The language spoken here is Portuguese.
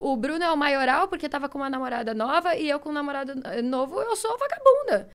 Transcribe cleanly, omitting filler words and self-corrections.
o Bruno é o maioral porque tava com uma namorada nova e eu com um namorado novo, eu sou vagabunda.